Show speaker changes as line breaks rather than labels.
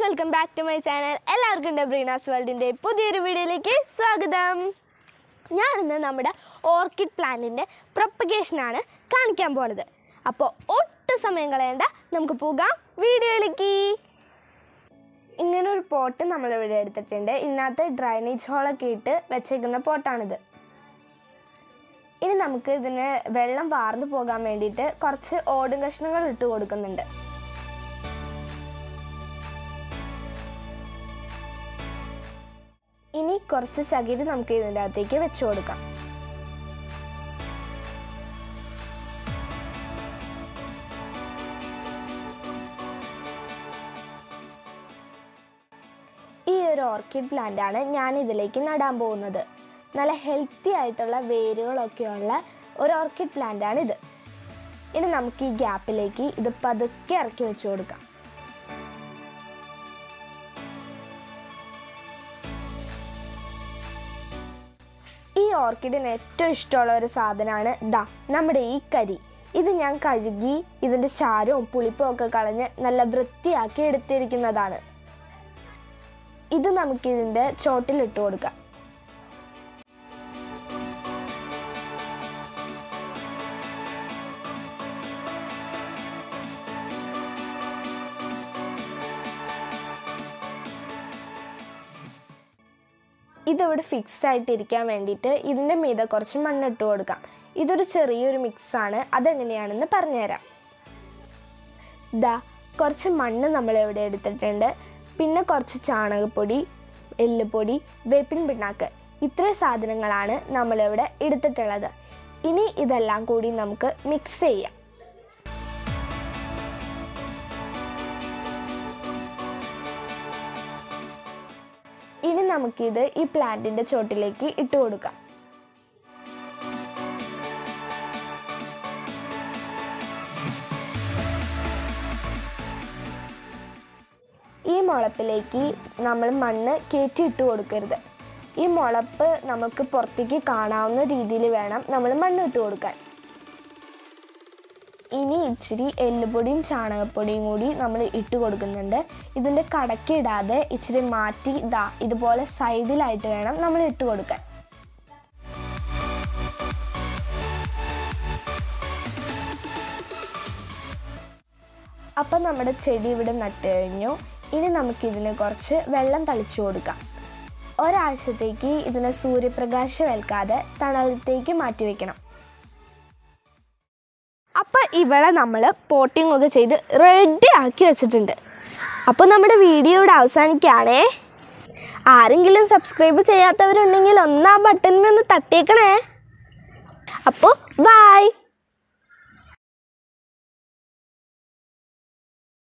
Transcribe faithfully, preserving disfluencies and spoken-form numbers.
welcome back to my channel. എല്ലാവർക്കും ഡെബ്രീനാസ് വേൾഡിൻ്റെ പുതിയൊരു വീഡിയോയിലേക്ക് സ്വാഗതം. ഞാനിന്ന് നമ്മുടെ ഓർക്കിഡ് പ്ലാന്റിൻ്റെ പ്രൊപ്പഗേഷനാണ് കാണിക്കാൻ പോകുന്നത്. അപ്പോൾ ഒട്ടും സമയം കളയണ്ട, നമുക്ക് പോകാം വീഡിയോയിലേക്ക്. ഇങ്ങനൊരു പോട്ട് നമ്മളിവിടെ എടുത്തിട്ടുണ്ട്. ഇതിനകത്ത് ഡ്രൈനേജ് ഹോളൊക്കെ ഇട്ട് വെച്ചേക്കുന്ന പോട്ടാണിത്. ഇനി നമുക്ക് ഇതിന് വെള്ളം വാർന്നു പോകാൻ വേണ്ടിയിട്ട് കുറച്ച് ഓടും കഷ്ണങ്ങൾ ഇട്ട് കൊടുക്കുന്നുണ്ട്. ഇനി കുറച്ച് ചകിരി നമുക്ക് ഇതിൻ്റെ അകത്തേക്ക് വെച്ചു കൊടുക്കാം. ഈ ഒരു ഓർക്കിഡ് പ്ലാന്റ് ആണ് ഞാൻ ഇതിലേക്ക് നടാൻ പോകുന്നത്. നല്ല ഹെൽത്തി ആയിട്ടുള്ള വേരുകളൊക്കെയുള്ള ഒരു ഓർക്കിഡ് പ്ലാന്റ് ആണ് ഇത്. ഇനി നമുക്ക് ഈ ഗ്യാപ്പിലേക്ക് ഇത് പതുക്കെ ഇറക്കി വെച്ചു കൊടുക്കാം. ഈ ഓർക്കിഡിന് ഏറ്റവും ഇഷ്ടമുള്ള ഒരു സാധനമാണ് ദാ നമ്മുടെ ഈ കരി. ഇത് ഞാൻ കഴുകി ഇതിൻ്റെ ചാരവും പുളിപ്പും ഒക്കെ കളഞ്ഞ് നല്ല വൃത്തിയാക്കി എടുത്തിരിക്കുന്നതാണ്. ഇത് നമുക്കിതിൻ്റെ ചോട്ടിലിട്ട് കൊടുക്കാം. ഇതിവിടെ ഫിക്സ് ആയിട്ടിരിക്കാൻ വേണ്ടിയിട്ട് ഇതിൻ്റെ മീതെ കുറച്ച് മണ്ണിട്ട് കൊടുക്കാം. ഇതൊരു ചെറിയൊരു മിക്സാണ്, അതെങ്ങനെയാണെന്ന് പറഞ്ഞുതരാം. ദാ കുറച്ച് മണ്ണ് നമ്മളിവിടെ എടുത്തിട്ടുണ്ട്. പിന്നെ കുറച്ച് ചാണകപ്പൊടി, എല്ലുപൊടി, വേപ്പിൻ പിണ്ണാക്ക്, ഇത്രയും സാധനങ്ങളാണ് നമ്മളിവിടെ എടുത്തിട്ടുള്ളത്. ഇനി ഇതെല്ലാം കൂടി നമുക്ക് മിക്സ് ചെയ്യാം. ഇനി നമുക്കിത് ഈ പ്ലാന്റിൻ്റെ ചോട്ടിലേക്ക് ഇട്ട് കൊടുക്കാം. ഈ മുളപ്പിലേക്ക് നമ്മൾ മണ്ണ് കയറ്റി ഇട്ട് കൊടുക്കരുത്. ഈ മുളപ്പ് നമുക്ക് പുറത്തേക്ക് കാണാവുന്ന രീതിയിൽ വേണം നമ്മൾ മണ്ണ് ഇട്ട് കൊടുക്കാൻ. ഇനി ഇച്ചിരി എല്ലുപൊടിയും ചാണകപ്പൊടിയും കൂടി നമ്മൾ ഇട്ട് കൊടുക്കുന്നുണ്ട്. ഇതിൻ്റെ കടക്കി ഇടാതെ ഇച്ചിരി മാറ്റി ഇതാ ഇതുപോലെ സൈഡിലായിട്ട് വേണം നമ്മൾ ഇട്ട് കൊടുക്കാൻ. അപ്പം നമ്മുടെ ചെടി ഇവിടെ നട്ട് കഴിഞ്ഞു. ഇനി നമുക്കിതിന് കുറച്ച് വെള്ളം തളിച്ചു കൊടുക്കാം. ഒരാഴ്ചത്തേക്ക് ഇതിന് സൂര്യപ്രകാശം ഏൽക്കാതെ തണലത്തേക്ക് മാറ്റി വയ്ക്കണം. അപ്പോൾ ഇവിടെ നമ്മൾ പോട്ടിംഗ് ഒക്കെ ചെയ്ത് റെഡി ആക്കി വെച്ചിട്ടുണ്ട്. അപ്പോൾ നമ്മുടെ വീഡിയോ ഇവിടെ അവസാനിക്കുകയാണേ. ആരെങ്കിലും സബ്സ്ക്രൈബ് ചെയ്യാത്തവരുണ്ടെങ്കിൽ ഒന്ന് ആ ബട്ടണിൽ ഒന്ന് തട്ടിയേക്കണേ. അപ്പോൾ